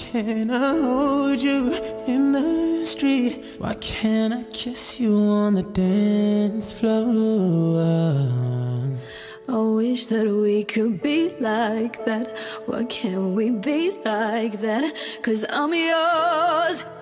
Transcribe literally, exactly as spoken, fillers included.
can't I hold you in the street? Why can't I kiss you on the dance floor? I wish that we could be like that. Why can't we be like that? 'Cause I'm yours.